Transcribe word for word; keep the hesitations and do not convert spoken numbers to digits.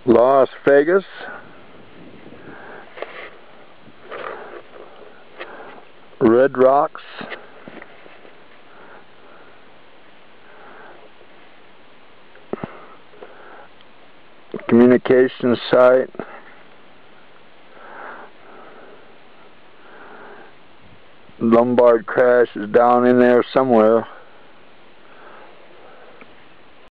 Las Vegas. Red Rocks. Communication site. Lombard crash is down in there somewhere.